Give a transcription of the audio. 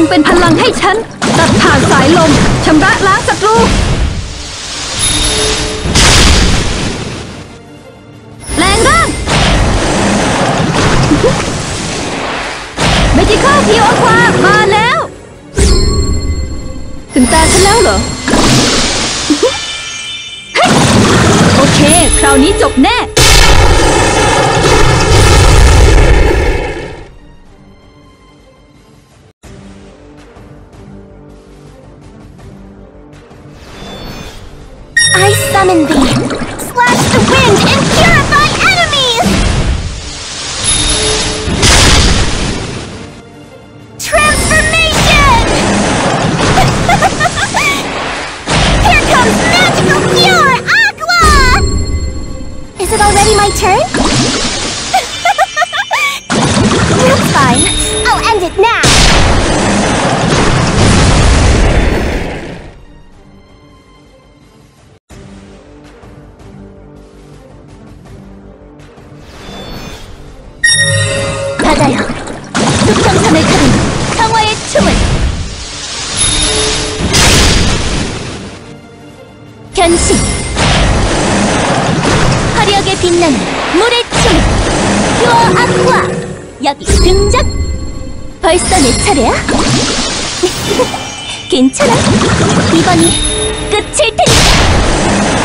งเป็นพลังให้ฉันตัดผ่านสายลมชำระล้างศัตรูแปลงร่างเมจิคอลเพียวอความาแล้วถึงตาฉันแล้วเหรอ โอเคคราวนี้จบแน่ I summon thee! Slash the wind and purify enemies! Transformation! Here comes magical pure aqua! Is it already my turn? That's fine. I'll end it now! 바다여, 흑성선을 가른 평화의 춤을 변신 화려하게 빛나는 물의 춤 퓨어 아쿠아 여기 등장 벌써 내 차례야? 괜찮아 이번이 끝일 테니까